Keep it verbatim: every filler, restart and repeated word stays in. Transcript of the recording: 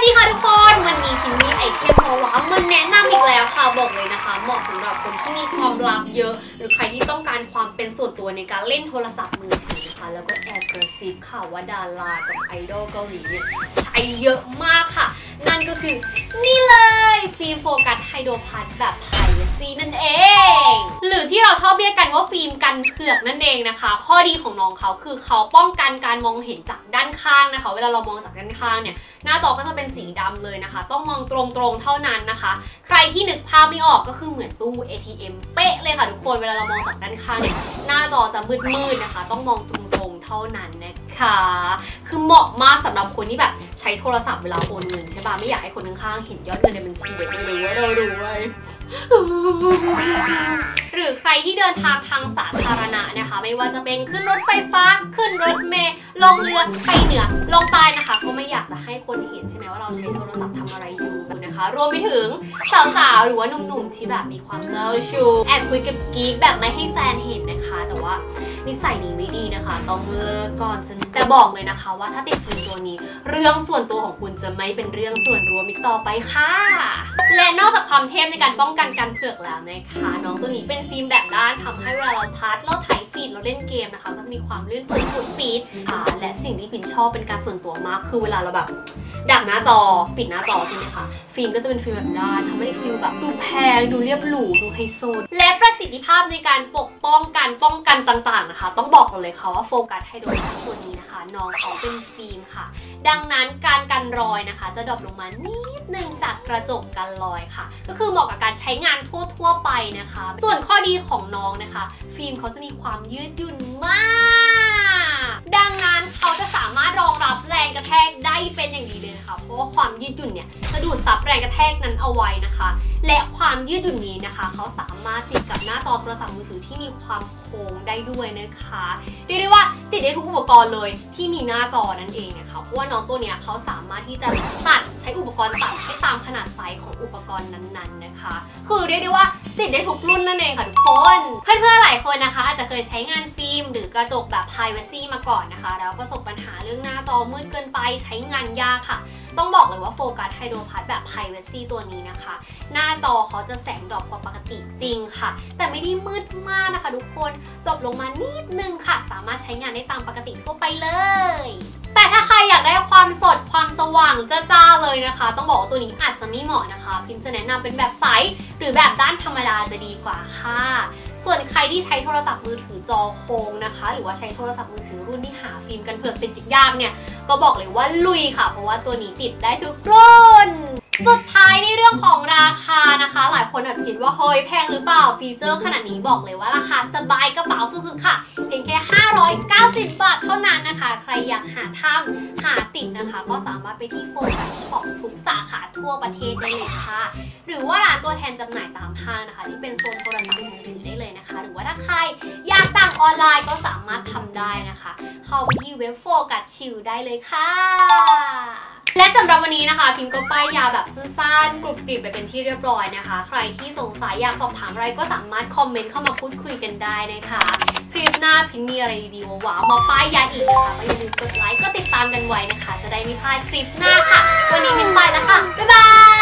ดีค่ะทุกคนวันนี้พิมมีไอเทมมาว้าวมันแนะนำอีกแล้วค่ะบอกเลยนะคะเหมาะสำหรับคนที่มีความลับเยอะหรือใครที่ต้องการความเป็นส่วนตัวในการเล่นโทรศัพท์มือถือนะคะแล้วก็แอบกระซิบข่าวว่าดารากับไอดอลเกาหลีเนี่ยใช้เยอะมากค่ะนั่นก็คือนี่เลยฟิล์มโฟกัสไฮโดรพัทแบบไพรเวซีนั่นเองหรือที่เราชอบเรียกกันว่าฟิล์มกันเผือกนั่นเองนะคะข้อดีของน้องเขาคือเขาป้องกันการมองเห็นจากด้านข้างนะคะเวลาเรามองจากด้านข้างเนี่ยหน้าจอก็จะเป็นสีดำเลยนะคะต้องมองตรงๆเท่านั้นนะคะใครที่นึกภาพไม่ออกก็คือเหมือนตู้ เอ ที เอ็ม เป๊ะเลยค่ะทุกคนเวลาเรามองจากด้านข้างเนี่ยหน้าจอจะมืดๆนะคะต้องมองตรงๆเท่านั้นนะคะคือเหมาะมากสำหรับคนที่แบบใช้โทรศัพท์เวลาโอนเงินใช่ป่ะไม่อยากให้คนข้างๆเห็นยอดเงินในบัญชีหรือว่าเราดูไว้หรือใครที่เดินทางทางสาธารณะนะคะไม่ว่าจะเป็นขึ้นรถไฟฟ้าขึ้นรถเมล์ลงเรือไปเหนือลงใต้นะคะก็ไม่อยากจะให้คนเห็นใช่ไหมว่าเราใช้โทรศัพท์ทำอะไรอยู่นะคะรวมไปถึงสาวๆหรือว่าหนุ่มๆที่แบบมีความเจ้าชู้แอบคุยกับกิ๊กแบบไม่ให้แฟนเห็นนะคะแต่ว่านิสัยนี้ไม่ดีนะคะต้องเลิกก่อนจะบอกเลยนะคะว่าถ้าติดฟิล์มตัวนี้เรื่องส่วนตัวของคุณจะไม่เป็นเรื่องส่วนรวมอีกต่อไปค่ะและนอกจากความเทพในการป้องกันการเผือกแล้วนะคะน้องตัวนี้เป็นฟิล์มแบบด้านทำให้เวลาเราทัชเราถ่ายฟีดเราเล่นเกมนะคะก็จะมีความลื่นฟื้นฟุดฟีดอ่าและสิ่งที่ปิ่นชอบเป็นการส่วนตัวมากคือเวลาเราแบบดักหน้าจอปิดหน้าจอใช่ไหมคะฟิล์มก็จะเป็นฟิล์มแบบด้านทำให้ฟิล์มแบบดูแพงดูเรียบหรูดูไฮโซและประสิทธิภาพในการปกป้องการป้องกันต่างๆนะคะต้องบอกเลยค่ะว่าโฟกัสไฮโดรพัทตัวนี้นะคะน้องเขาเป็นฟิล์มค่ะดังนั้นการกันรอยนะคะจะดรอปลงมานิดนึงจากกระจกกันรอยค่ะก็คือเหมาะกับการใช้งานทั่วๆไปนะคะส่วนข้อดีของน้องนะคะฟิล์มเขาจะมีความยืดหยุ่นมากดังนั้นเขาจะสามารถรองรับแรงกระแทกได้เป็นอย่างดีเลยนะคะเพราะว่าความยืดหยุ่นเนี่ยจะดูดซับแรงกระแทกนั้นเอาไว้นะคะและความยืดหยุ่นนี้นะคะเขาสามารถติดกับหน้าจอโทรศัพท์มือถือที่มีความโค้งได้ด้วยนะคะเรียกได้ว่าติดได้ทุกอุปกรณ์เลยที่มีหน้าจอนั่นเองนะคะเพราะว่าน้องตัวเนี้ยเขาสามารถที่จะตัดใช้อุปกรณ์ตัดให้ตามขนาดไซส์ของอุปกรณ์นั้นๆนะคะคือเรียกได้ว่าติดได้ทุกรุ่นนั่นเองค่ะทุกคนเพื่อนๆหลายคนนะคะอาจจะเคยใช้งานฟิล์มหรือกระจกแบบ privacy มาก่อนนะคะแล้วประสบปัญหาเรื่องหน้าจอมืดเกินไปใช้งานยากค่ะต้องบอกเลยว่าโฟกัสไฮโดรพัทแบบ privacy ตัวนี้นะคะหน้าจอเขาจะแสงดรอปกว่าปกติจริงค่ะแต่ไม่ได้มืดมากนะคะทุกคนดรอปลงมานิดนึงค่ะสามารถใช้งานได้ตามปกติทั่วไปเลยแต่ถ้าใครอยากได้ความสดความสว่างจ้าๆเลยนะคะต้องบอกว่าตัวนี้อาจจะไม่เหมาะนะคะพิมจะแนะนำเป็นแบบใสหรือแบบด้านธรรมดาจะดีกว่าค่ะส่วนใครที่ใช้โทรศัพท์มือถือจอโค้งนะคะหรือว่าใช้โทรศัพท์มือถือรุ่นที่หาฟิล์มกันเผือกติดยากเนี่ยก็บอกเลยว่าลุยค่ะเพราะว่าตัวนี้ติดได้ทุกรุ่นสุดท้ายในเรื่องของราคานะคะหลายคนอาจจะคิดว่าเฮ้ยแพงหรือเปล่าฟีเจอร์ขนาดนี้บอกเลยว่าราคาสบายกระเป๋าสุดๆค่ะเพียงแค่ห้าร้อยเก้าสิบบาทเท่านั้นนะคะใครอยากหาทำหาติดนะคะก็สามารถไปที่โฟกัสช็อปทุกสาขาทั่วประเทศได้เลยค่ะหรือว่าร้านตัวแทนจำหน่ายตามห้างนะคะที่เป็นโซนโทรศัพท์มือถือได้เลยนะคะหรือว่าถ้าใครอยากสั่งออนไลน์ก็สามารถทำได้นะคะเข้าไปที่เว็บโฟกัสชิลได้เลยค่ะและสำหรับวันนี้นะคะพิมก็ป้ายยาแบบสั้นๆกรุบกริบไปเป็นที่เรียบร้อยนะคะใครที่สงสัยอยากสอบถามอะไรก็สามารถคอมเมนต์เข้ามาพูดคุยกันได้นะคะคลิปหน้าพิมมีอะไรดีๆว้าวๆมาป้ายยาอีกนะคะก็อย่าลืมกดไลค์ก็ติดตามกันไว้นะคะจะได้ไม่พลาดคลิปหน้าค่ะวันนี้พิมไปแล้วค่ะบ๊ายบาย